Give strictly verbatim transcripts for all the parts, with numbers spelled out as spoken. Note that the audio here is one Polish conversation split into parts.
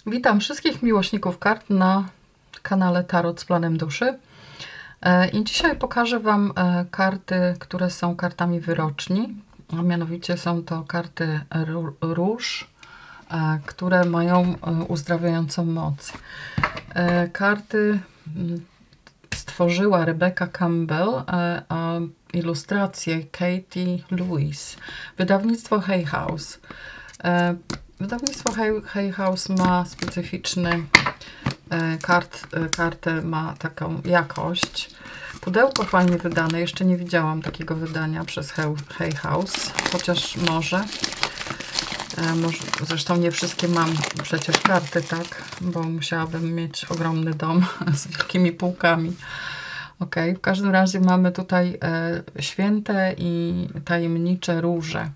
Witam wszystkich miłośników kart na kanale Tarot z Planem Duszy. I dzisiaj pokażę Wam karty, które są kartami wyroczni. A mianowicie są to karty róż, które mają uzdrawiającą moc. Karty stworzyła Rebecca Campbell, a ilustrację Katie Lewis. Wydawnictwo Hay House. Wydawnictwo Hay, Hay House ma specyficzny kart, kartę, ma taką jakość. Pudełko fajnie wydane, jeszcze nie widziałam takiego wydania przez Hay House, chociaż może. może. Zresztą nie wszystkie mam przecież karty, tak, bo musiałabym mieć ogromny dom z wielkimi półkami. Ok, w każdym razie mamy tutaj e, święte i tajemnicze róże.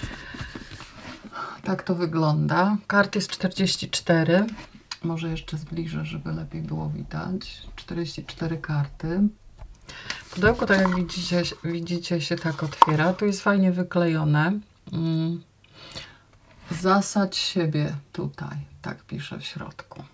Tak to wygląda. Kart jest czterdzieści cztery. Może jeszcze zbliżę, żeby lepiej było widać. czterdzieści cztery karty. Pudełko, tak jak widzicie, widzicie się tak otwiera. Tu jest fajnie wyklejone. Zasadź siebie tutaj. Tak pisze w środku.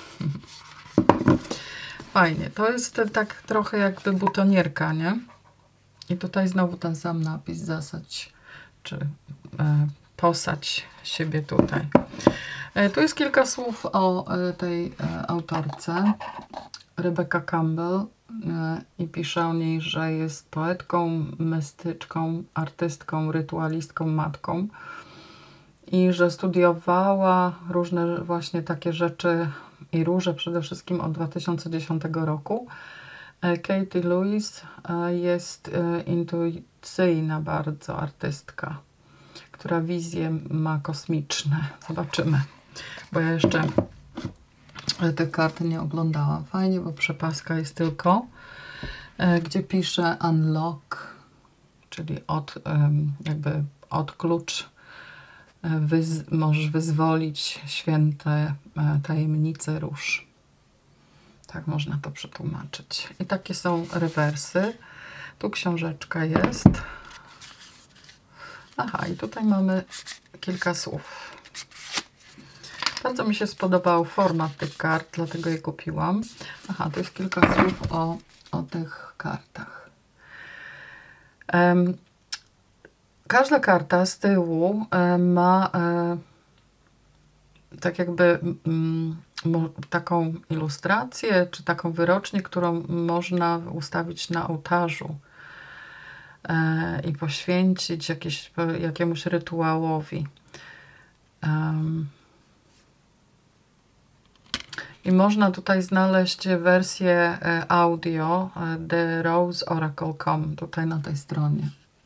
Fajnie. To jest tak trochę jakby butonierka, nie? I tutaj znowu ten sam napis. Zasadź, czy e, posadź siebie tutaj. E, tu jest kilka słów o e, tej e, autorce. Rebecca Campbell. E, I pisze o niej, że jest poetką, mystyczką, artystką, rytualistką, matką. I że studiowała różne właśnie takie rzeczy i róże przede wszystkim od dwa tysiące dziesiątego roku. Katie Lewis jest intuicyjna bardzo artystka, która wizje ma kosmiczne. Zobaczymy, bo ja jeszcze te karty nie oglądałam. Fajnie, bo przepaska jest tylko, gdzie pisze unlock, czyli od, jakby odklucz. Wyz, możesz wyzwolić święte tajemnice róż. Tak można to przetłumaczyć. I takie są rewersy. Tu książeczka jest. Aha, i tutaj mamy kilka słów. Bardzo mi się spodobał format tych kart, dlatego je kupiłam. Aha, to jest kilka słów o, o tych kartach. Um, Każda karta z tyłu e, ma e, tak jakby m, taką ilustrację, czy taką wyrocznię, którą można ustawić na ołtarzu e, i poświęcić jakieś, jakiemuś rytuałowi. Um, I można tutaj znaleźć wersję audio The Rose Oracle kropka com, tutaj na tej stronie.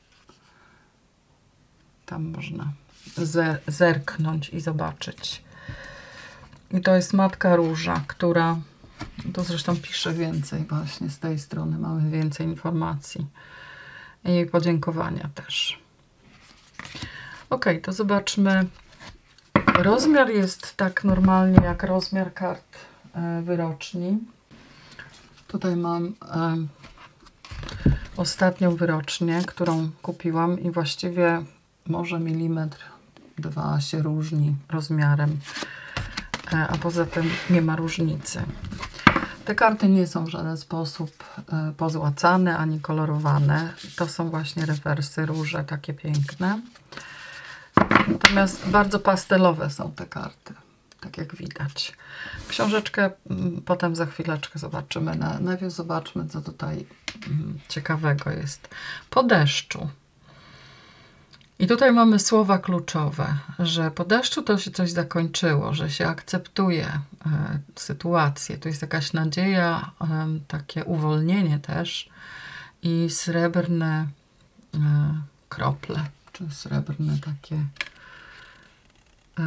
Tam można zerknąć i zobaczyć. I to jest Matka Róża, która, to zresztą pisze więcej właśnie z tej strony, mamy więcej informacji. I jej podziękowania też. Ok, to zobaczmy. Rozmiar jest tak normalnie jak rozmiar kart e, wyroczni. Tutaj mam e, ostatnią wyrocznię, którą kupiłam i właściwie może milimetr, dwa się różni rozmiarem, a poza tym nie ma różnicy. Te karty nie są w żaden sposób pozłacane ani kolorowane. To są właśnie rewersy róże, takie piękne. Natomiast bardzo pastelowe są te karty, tak jak widać. Książeczkę potem za chwileczkę zobaczymy. Najpierw zobaczmy, co tutaj ciekawego jest. Po deszczu. I tutaj mamy słowa kluczowe, że po deszczu to się coś zakończyło, że się akceptuje e, sytuację. Tu jest jakaś nadzieja, e, takie uwolnienie też i srebrne e, krople, czy srebrne takie e,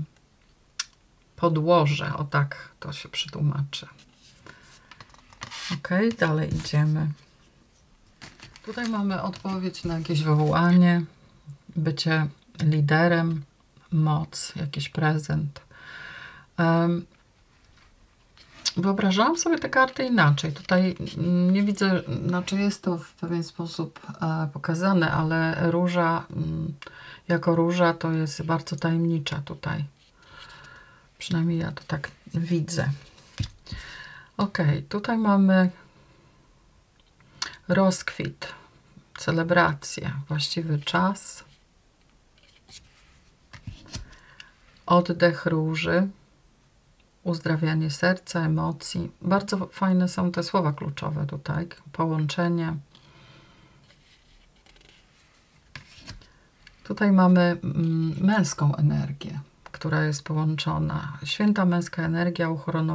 podłoże, o tak to się przetłumaczy. Ok, dalej idziemy. Tutaj mamy odpowiedź na jakieś wołanie. Bycie liderem, moc, jakiś prezent. Um, wyobrażałam sobie te karty inaczej. Tutaj nie widzę, znaczy jest to w pewien sposób e, pokazane, ale róża, m, jako róża to jest bardzo tajemnicza tutaj. Przynajmniej ja to tak widzę. Ok, tutaj mamy rozkwit, celebrację, właściwy czas, oddech róży, uzdrawianie serca, emocji. Bardzo fajne są te słowa kluczowe tutaj, połączenie. Tutaj mamy męską energię, która jest połączona. Święta męska energia,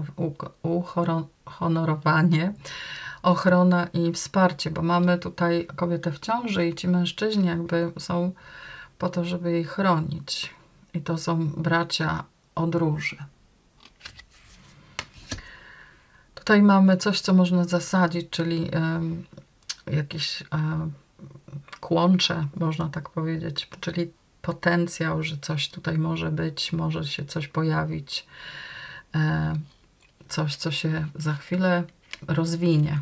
uhonorowanie, ochrona i wsparcie, bo mamy tutaj kobietę w ciąży i ci mężczyźni jakby są po to, żeby jej chronić. I to są bracia od róży. Tutaj mamy coś, co można zasadzić, czyli um, jakieś um, kłącze, można tak powiedzieć, czyli potencjał, że coś tutaj może być, może się coś pojawić, e, coś, co się za chwilę rozwinie.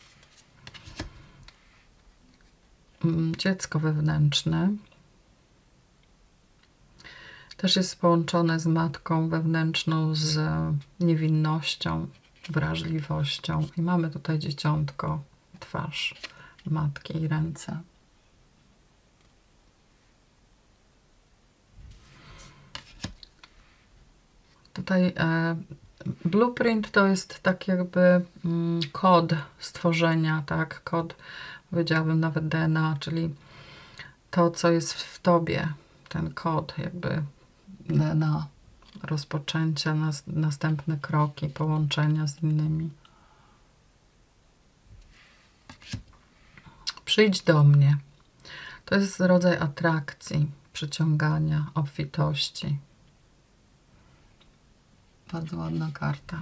Dziecko wewnętrzne też jest połączone z matką wewnętrzną, z niewinnością, wrażliwością. I mamy tutaj dzieciątko, twarz matki i ręce. Tutaj e, blueprint to jest tak jakby mm, kod stworzenia, tak? Kod, powiedziałabym nawet D N A, czyli to, co jest w tobie, ten kod jakby D N A, rozpoczęcia, nas, następne kroki, połączenia z innymi. Przyjdź do mnie. To jest rodzaj atrakcji, przyciągania, obfitości. Bardzo ładna karta.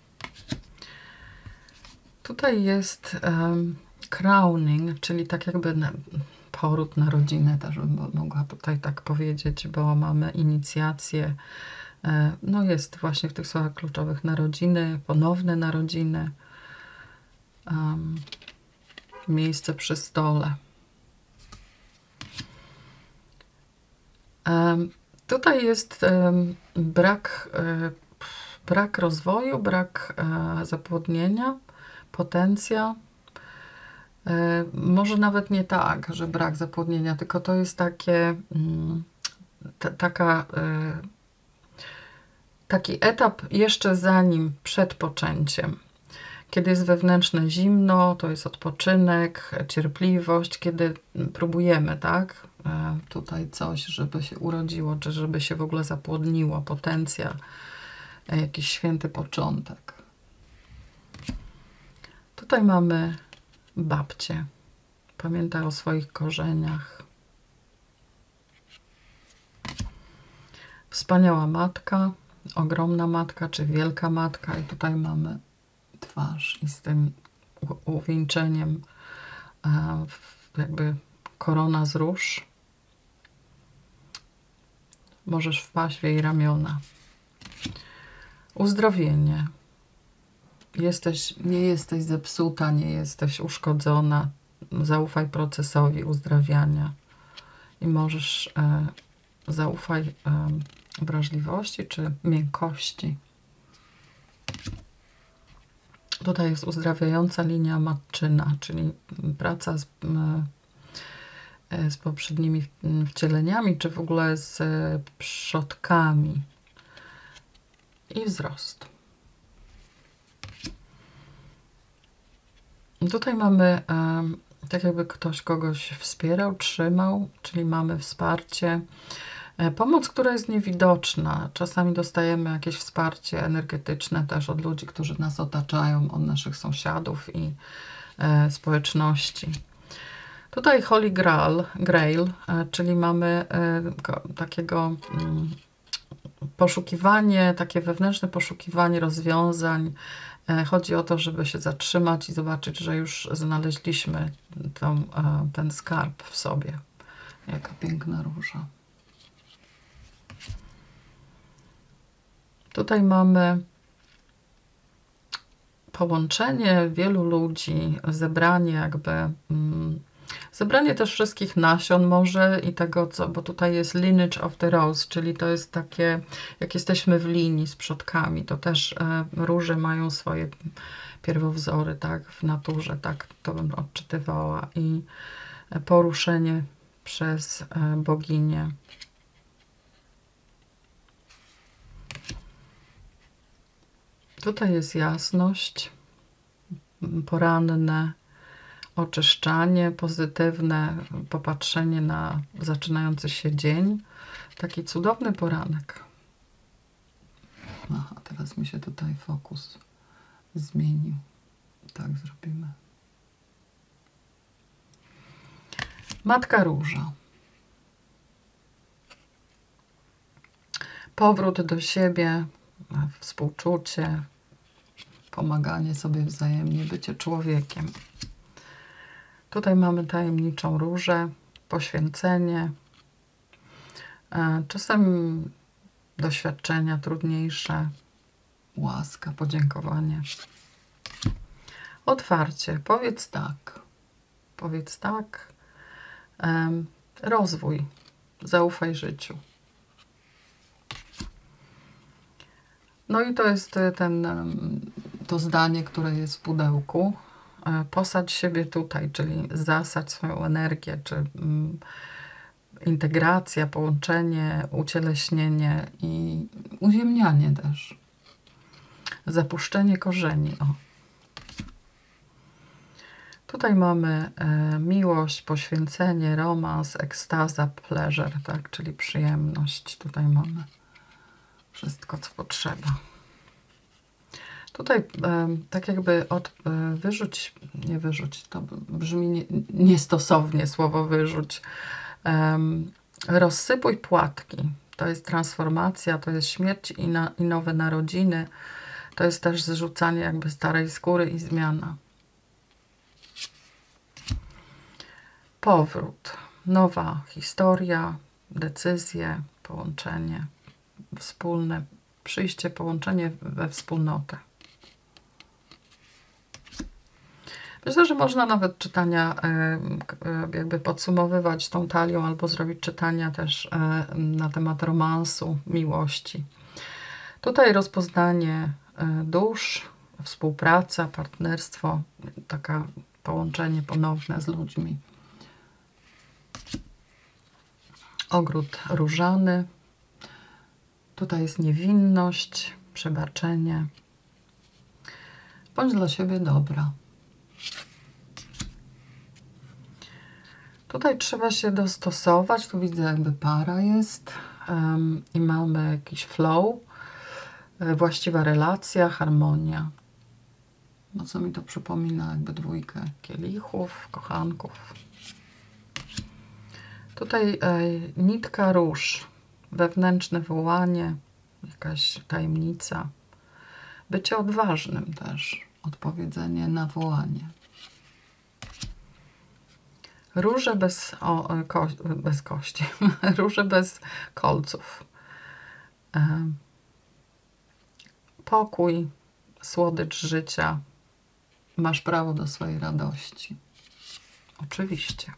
Tutaj jest um, crowning, czyli tak jakby na, poród na rodzinę, też bym mogła tutaj tak powiedzieć, bo mamy inicjację. E, no jest właśnie w tych słowach kluczowych narodziny, ponowne narodziny, um, miejsce przy stole. Um, tutaj jest um, brak um, Brak rozwoju, brak e, zapłodnienia, potencja. E, może nawet nie tak, że brak zapłodnienia, tylko to jest takie, mm, t, taka, e, taki etap jeszcze zanim, przed poczęciem. Kiedy jest wewnętrzne zimno, to jest odpoczynek, cierpliwość, kiedy próbujemy, tak? E, tutaj coś, żeby się urodziło, czy żeby się w ogóle zapłodniło, potencja. Jakiś święty początek. Tutaj mamy babcię. Pamięta o swoich korzeniach. Wspaniała matka, ogromna matka, czy wielka matka. I tutaj mamy twarz i z tym uwieńczeniem jakby korona z róż. Możesz wpaść w jej ramiona. Uzdrowienie. Jesteś, nie jesteś zepsuta, nie jesteś uszkodzona. Zaufaj procesowi uzdrawiania. I możesz e, zaufaj e, wrażliwości czy miękkości. Tutaj jest uzdrawiająca linia matczyna, czyli praca z, e, z poprzednimi wcieleniami, czy w ogóle z przodkami. I wzrost. Tutaj mamy um, tak jakby ktoś kogoś wspierał, trzymał, czyli mamy wsparcie. E, pomoc, która jest niewidoczna. Czasami dostajemy jakieś wsparcie energetyczne też od ludzi, którzy nas otaczają, od naszych sąsiadów i e, społeczności. Tutaj Holy Grail, Grail e, czyli mamy e, ko, takiego... Mm, poszukiwanie, takie wewnętrzne poszukiwanie rozwiązań. Chodzi o to, żeby się zatrzymać i zobaczyć, że już znaleźliśmy tą, ten skarb w sobie. Jaka piękna róża. Tutaj mamy połączenie wielu ludzi, zebranie jakby Zebranie też wszystkich nasion może i tego, co, bo tutaj jest lineage of the rose, czyli to jest takie, jak jesteśmy w linii z przodkami, to też e, róże mają swoje pierwowzory, tak, w naturze, tak to bym odczytywała. I poruszenie przez e, boginię. Tutaj jest jasność, poranne oczyszczanie, pozytywne popatrzenie na zaczynający się dzień. Taki cudowny poranek. Aha, teraz mi się tutaj fokus zmienił. Tak zrobimy. Matka Róża. Powrót do siebie, współczucie, pomaganie sobie wzajemnie, bycie człowiekiem. Tutaj mamy tajemniczą różę, poświęcenie, czasem doświadczenia trudniejsze, łaska, podziękowanie. Otwarcie, powiedz tak, powiedz tak, rozwój, zaufaj życiu. No i to jest ten, to zdanie, które jest w pudełku. Posadź siebie tutaj, czyli zasadź swoją energię, czy mm, integracja, połączenie, ucieleśnienie i uziemnianie też. Zapuszczenie korzeni. O. Tutaj mamy e, miłość, poświęcenie, romans, ekstaza, pleasure, tak, czyli przyjemność. Tutaj mamy wszystko, co potrzeba. Tutaj e, tak jakby od, e, wyrzuć, nie wyrzuć, to brzmi nie, niestosownie słowo wyrzuć. E, rozsypuj płatki. To jest transformacja, to jest śmierć i, na, i nowe narodziny. To jest też zrzucanie jakby starej skóry i zmiana. Powrót, nowa historia, decyzje, połączenie wspólne, przyjście, połączenie we wspólnotę. Myślę, że można nawet czytania jakby podsumowywać tą talią albo zrobić czytania też na temat romansu, miłości. Tutaj rozpoznanie dusz, współpraca, partnerstwo, taka połączenie ponowne z ludźmi. Ogród różany. Tutaj jest niewinność, przebaczenie. Bądź dla siebie dobra. Tutaj trzeba się dostosować. Tu widzę, jakby para jest um, i mamy jakiś flow, właściwa relacja, harmonia. No co mi to przypomina, jakby dwójkę kielichów, kochanków. Tutaj e, nitka róż, wewnętrzne wołanie, jakaś tajemnica. Bycie odważnym też, odpowiedzenie na wołanie. Róże bez, o, ko, bez kości, róże bez kolców. E, pokój, słodycz życia. Masz prawo do swojej radości. Oczywiście.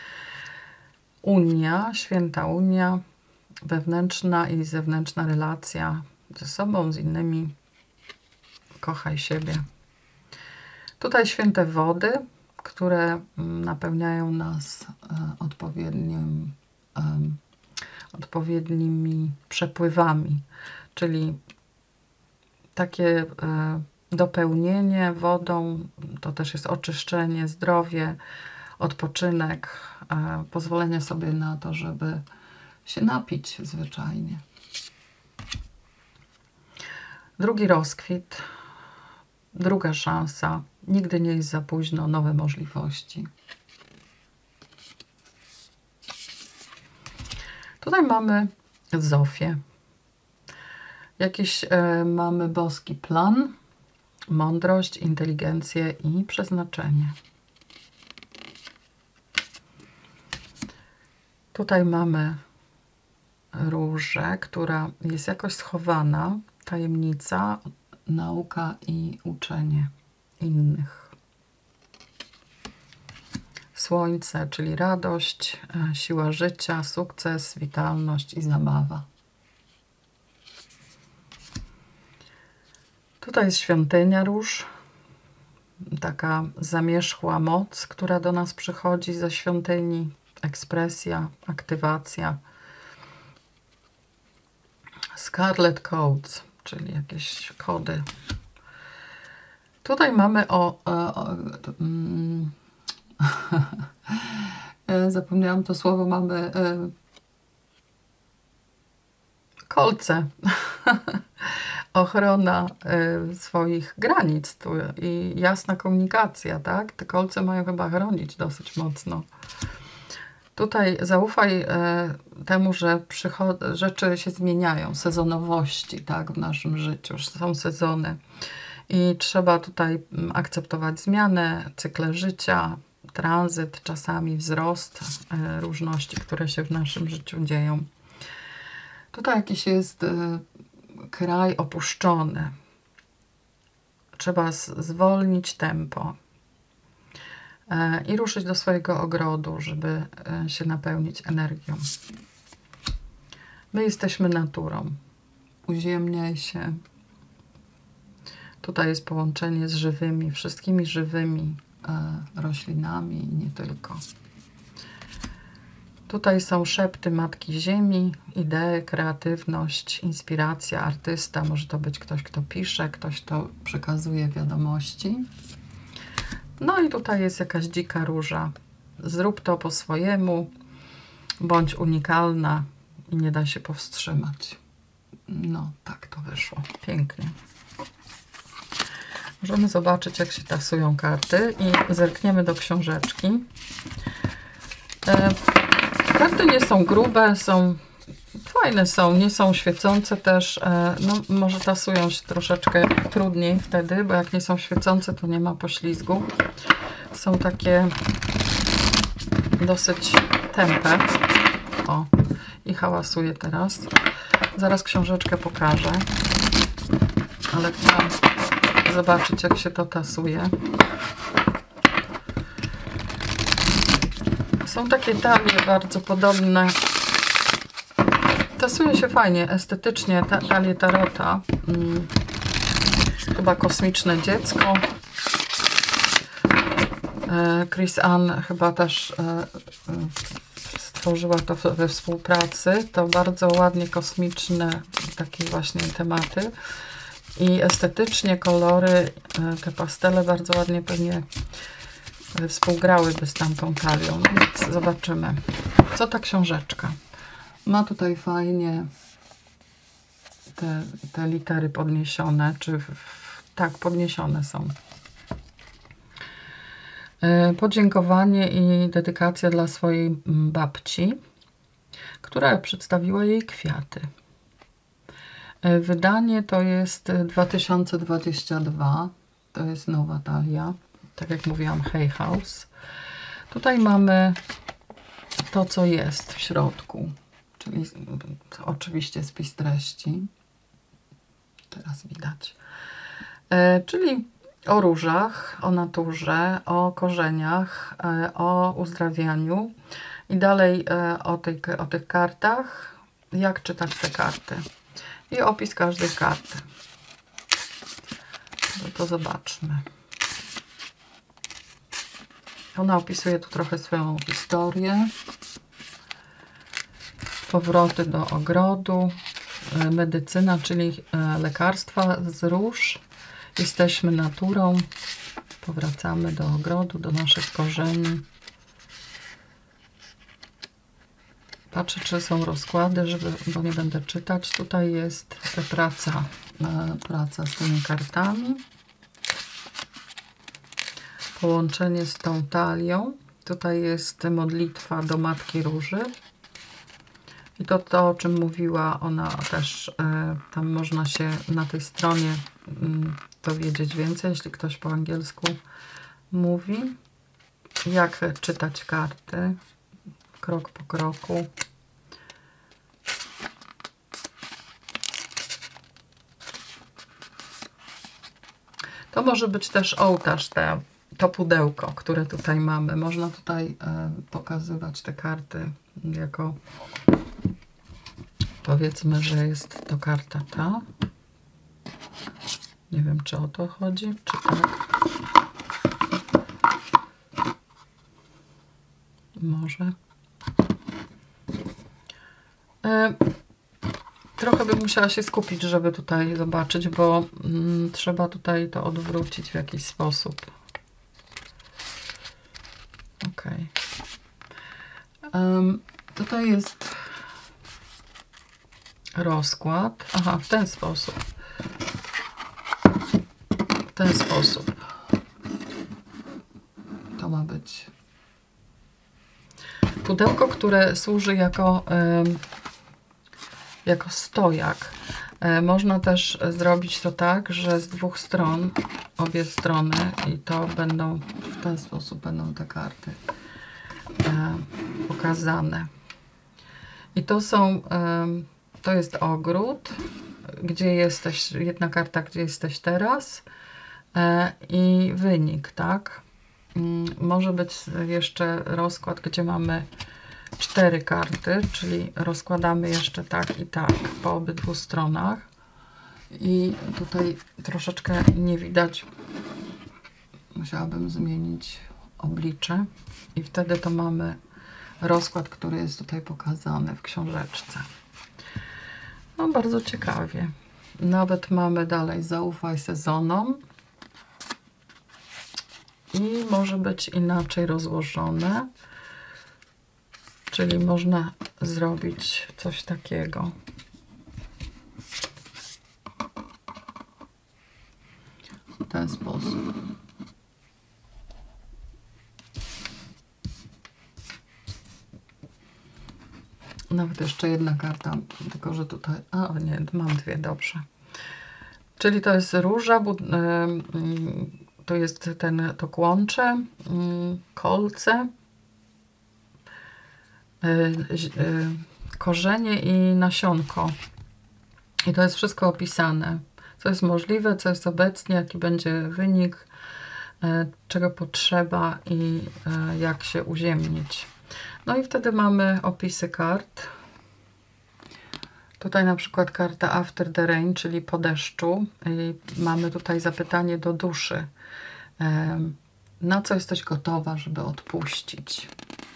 Unia, święta unia, wewnętrzna i zewnętrzna relacja ze sobą, z innymi. Kochaj siebie. Tutaj święte wody, które napełniają nas odpowiednim, um, odpowiednimi przepływami, czyli takie e, dopełnienie wodą, to też jest oczyszczenie, zdrowie, odpoczynek, e, pozwolenie sobie na to, żeby się napić zwyczajnie. Drugi rozkwit, druga szansa, nigdy nie jest za późno, nowe możliwości. Tutaj mamy Zofię. Jakiś e, mamy boski plan, mądrość, inteligencję i przeznaczenie. Tutaj mamy różę, która jest jakoś schowana, tajemnica, nauka i uczenie innych. słońce, czyli radość, siła życia, sukces, witalność i zabawa. Tutaj jest świątynia róż, taka zamierzchła moc, która do nas przychodzi ze świątyni, ekspresja, aktywacja. Scarlet Codes, czyli jakieś kody. Tutaj mamy o... o, o mm, zapomniałam to słowo, mamy y, kolce. Ochrona y, swoich granic tu i jasna komunikacja, tak? Te kolce mają chyba chronić dosyć mocno. Tutaj zaufaj y, temu, że rzeczy się zmieniają, sezonowości, tak? W naszym życiu. Są sezony i trzeba tutaj akceptować zmianę, cykle życia, tranzyt, czasami wzrost y, różności, które się w naszym życiu dzieją. Tutaj jakiś jest y, kraj opuszczony. Trzeba zwolnić tempo y, i ruszyć do swojego ogrodu, żeby y, się napełnić energią. My jesteśmy naturą. Uziemniaj się. Tutaj jest połączenie z żywymi, wszystkimi żywymi y, roślinami i nie tylko. Tutaj są szepty Matki Ziemi, idee, kreatywność, inspiracja, artysta. Może to być ktoś, kto pisze, ktoś, kto przekazuje wiadomości. No i tutaj jest jakaś dzika róża. Zrób to po swojemu, bądź unikalna i nie da się powstrzymać. No, tak to wyszło. Pięknie. Możemy zobaczyć, jak się tasują karty i zerkniemy do książeczki. E Karty nie są grube, są fajne, są, nie są świecące też. No, może tasują się troszeczkę trudniej wtedy, bo jak nie są świecące, to nie ma poślizgu. Są takie dosyć tępe. O, i hałasuje teraz. Zaraz książeczkę pokażę, ale chciałam zobaczyć, jak się to tasuje. Są takie talie bardzo podobne. Tasuje się fajnie, estetycznie, ta, talie tarota. Hmm. Chyba Kosmiczne Dziecko. E, Chris Ann chyba też e, stworzyła to we współpracy. To bardzo ładnie kosmiczne takie właśnie tematy. I estetycznie kolory, e, te pastele bardzo ładnie pewnie współgrałyby z tamtą talią. No więc zobaczymy. Co ta książeczka? Ma tutaj fajnie te, te litery podniesione, czy w, tak, podniesione są. Yy, podziękowanie i dedykacja dla swojej babci, która przedstawiła jej kwiaty. Yy, wydanie to jest dwa tysiące dwudziesty drugi. To jest nowa talia. Tak jak mówiłam, Hay House. Tutaj mamy to, co jest w środku, czyli oczywiście spis treści. Teraz widać. E, czyli o różach, o naturze, o korzeniach, e, o uzdrawianiu i dalej e, o, tej, o tych kartach, jak czytać te karty i opis każdej karty. No to zobaczmy. Ona opisuje tu trochę swoją historię, powroty do ogrodu, medycyna, czyli lekarstwa z róż. Jesteśmy naturą, powracamy do ogrodu, do naszych korzeni. Patrzę, czy są rozkłady, żeby, bo nie będę czytać. Tutaj jest praca, praca z tymi kartami. Połączenie z tą talią. Tutaj jest modlitwa do Matki Róży. I to, to o czym mówiła ona też, y, tam można się na tej stronie y, dowiedzieć więcej, jeśli ktoś po angielsku mówi. Jak czytać karty, krok po kroku. To może być też ołtarz, te, to pudełko, które tutaj mamy. Można tutaj e, pokazywać te karty jako, powiedzmy, że jest to karta ta. Nie wiem, czy o to chodzi, czy tak. Może. E, trochę bym musiała się skupić, żeby tutaj zobaczyć, bo mm, trzeba tutaj to odwrócić w jakiś sposób. Ok. Um, tutaj jest rozkład. Aha, w ten sposób. W ten sposób. To ma być pudełko, które służy jako, um, jako stojak. E, można też zrobić to tak, że z dwóch stron, obie strony, i to będą, w ten sposób będą te karty e, pokazane. I to są, e, to jest ogród, gdzie jesteś, jedna karta, gdzie jesteś teraz e, i wynik, tak? Może być jeszcze rozkład, gdzie mamy cztery karty, czyli rozkładamy jeszcze tak i tak po obydwu stronach. I tutaj troszeczkę nie widać. Musiałabym zmienić oblicze. I wtedy to mamy rozkład, który jest tutaj pokazany w książeczce. No, bardzo ciekawie. Nawet mamy dalej zaufaj sezonom. I może być inaczej rozłożone. Czyli można zrobić coś takiego. W ten sposób. Nawet jeszcze jedna karta, tylko że tutaj... A nie, mam dwie, dobrze. Czyli to jest róża, to jest ten, to kłącze, kolce, korzenie i nasionko. I to jest wszystko opisane. Co jest możliwe, co jest obecnie, jaki będzie wynik, czego potrzeba i jak się uziemnić. No i wtedy mamy opisy kart. Tutaj na przykład karta After the Rain, czyli po deszczu. I mamy tutaj zapytanie do duszy. Na co jesteś gotowa, żeby odpuścić?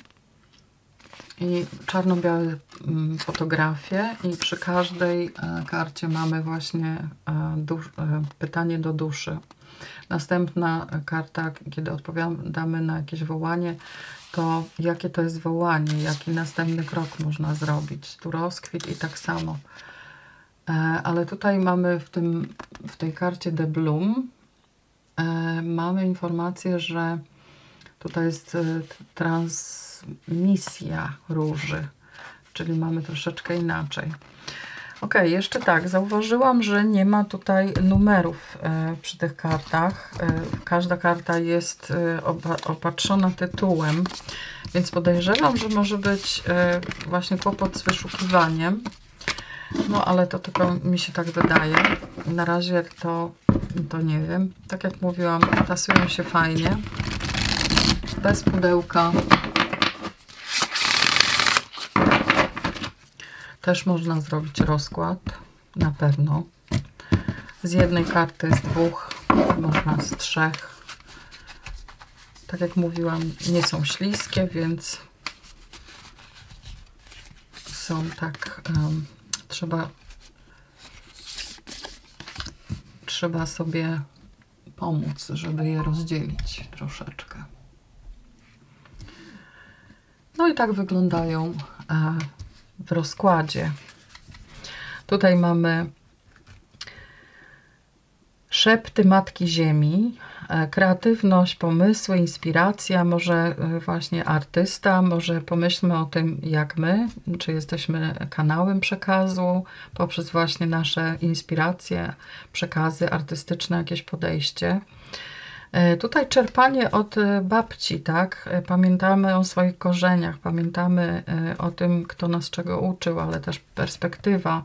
I czarno-białe fotografie i przy każdej karcie mamy właśnie pytanie do duszy. Następna karta, kiedy odpowiadamy na jakieś wołanie, to jakie to jest wołanie, jaki następny krok można zrobić. Tu rozkwit i tak samo. Ale tutaj mamy w, tym, w tej karcie The Bloom mamy informację, że tutaj jest transmisja róży, czyli mamy troszeczkę inaczej. Ok, jeszcze tak, zauważyłam, że nie ma tutaj numerów e, przy tych kartach. E, każda karta jest e, opatrzona tytułem, więc podejrzewam, że może być e, właśnie kłopot z wyszukiwaniem. No ale to tylko mi się tak wydaje. Na razie to, to nie wiem. Tak jak mówiłam, tasują się fajnie. Bez pudełka. Też można zrobić rozkład, na pewno. Z jednej karty, z dwóch, można z trzech. Tak jak mówiłam, nie są śliskie, więc są tak, um, trzeba, trzeba sobie pomóc, żeby je rozdzielić troszeczkę. No i tak wyglądają e, w rozkładzie. Tutaj mamy szepty Matki Ziemi, kreatywność, pomysły, inspiracja, może właśnie artysta, może pomyślmy o tym, jak my, czy jesteśmy kanałem przekazu, poprzez właśnie nasze inspiracje, przekazy artystyczne, jakieś podejście. Tutaj czerpanie od babci, tak? Pamiętamy o swoich korzeniach, pamiętamy o tym, kto nas czego uczył, ale też perspektywa.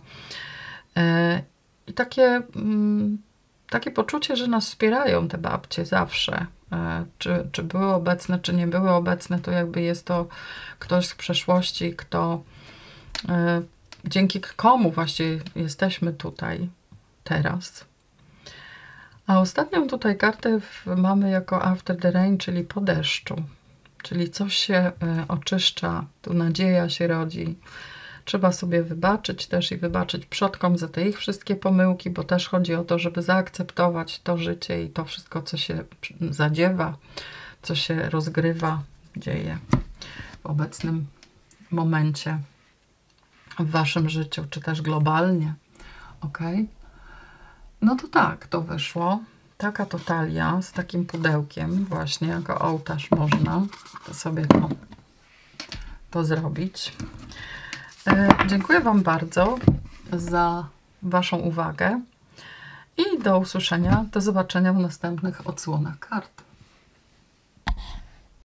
I takie, takie poczucie, że nas wspierają te babcie zawsze. czy, czy były obecne, czy nie były obecne, to jakby jest to ktoś z przeszłości, kto, dzięki komu właśnie jesteśmy tutaj teraz. A ostatnią tutaj kartę mamy jako After the Rain, czyli po deszczu. Czyli coś się oczyszcza, tu nadzieja się rodzi. Trzeba sobie wybaczyć też i wybaczyć przodkom za te ich wszystkie pomyłki, bo też chodzi o to, żeby zaakceptować to życie i to wszystko, co się zadziewa, co się rozgrywa, dzieje w obecnym momencie w waszym życiu, czy też globalnie. Ok? No to tak, to wyszło. Taka to talia z takim pudełkiem, właśnie jako ołtarz można to sobie to, to zrobić. E, dziękuję wam bardzo za waszą uwagę i do usłyszenia, do zobaczenia w następnych odsłonach kart.